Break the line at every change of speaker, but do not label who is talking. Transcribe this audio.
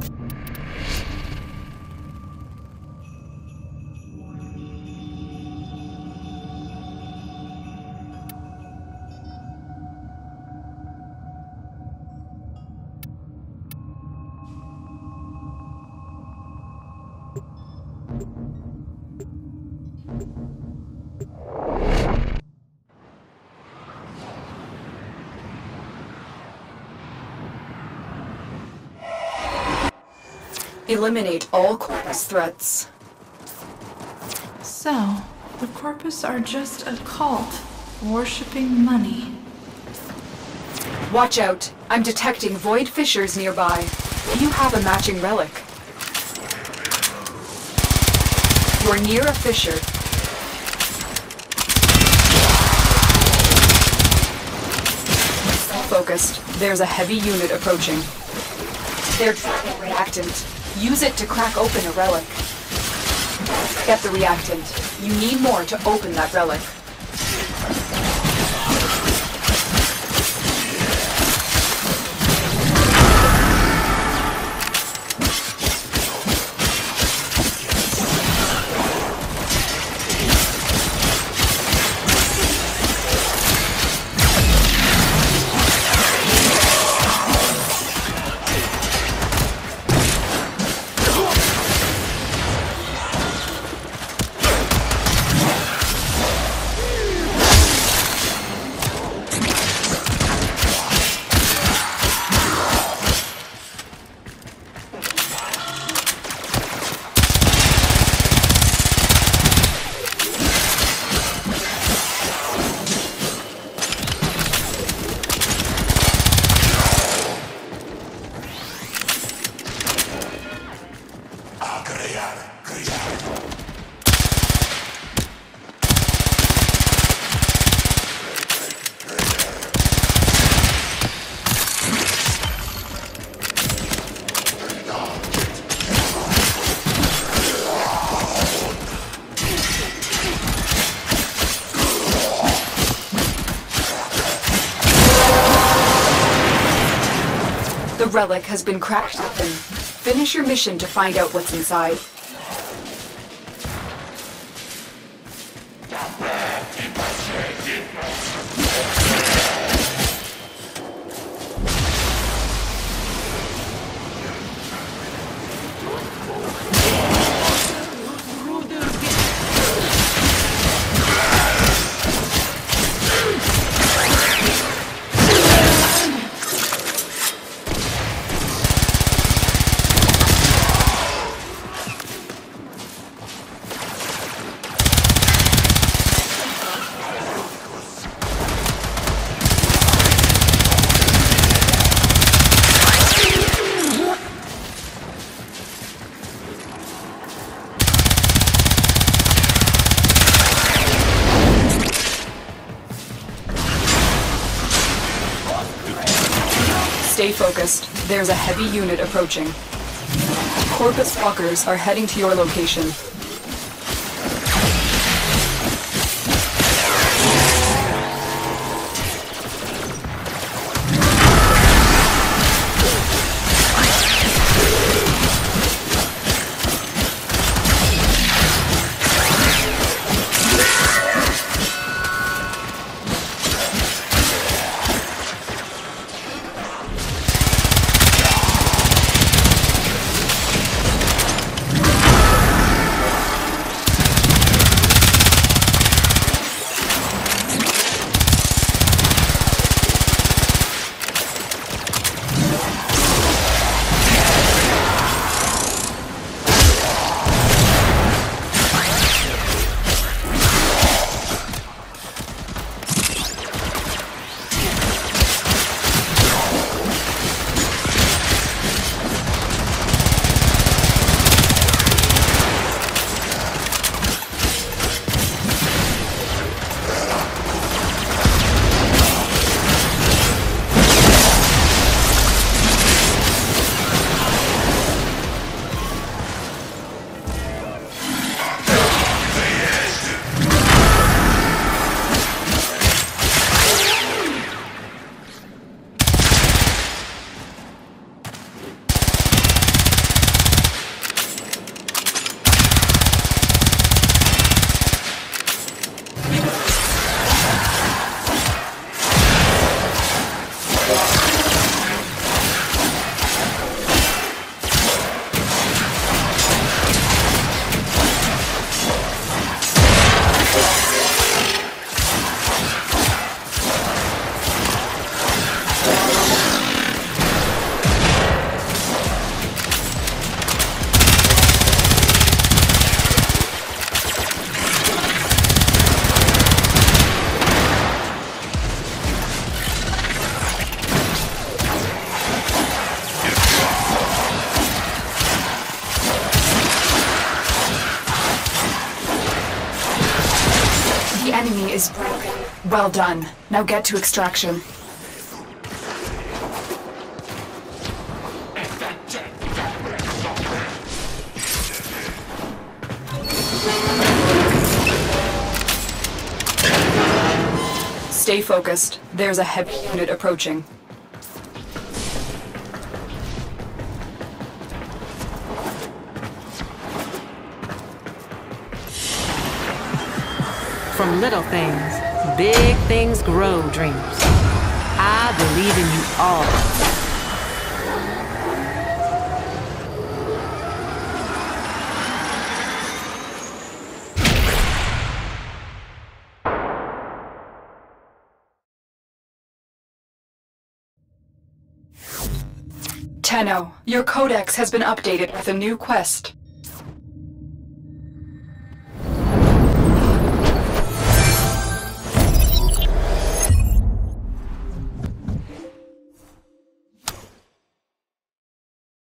Eliminate all Corpus threats.
So, the Corpus are just a cult, worshipping money.
Watch out! I'm detecting void fissures nearby. Do you have a matching relic? You're near a fissure. Focused. There's a heavy unit approaching. They're trapping reactant. Use it to crack open a relic. Get the reactant. You need more to open that relic. The relic has been cracked open. Finish your mission to find out what's inside. Stay focused. There's a heavy unit approaching. Corpus walkers are heading to your location. is broken. Well done. Now get to extraction. Stay focused. There's a heavy unit approaching.
From little things, big things grow, dreamers. I believe in you all.
Tenno, your codex has been updated with a new quest.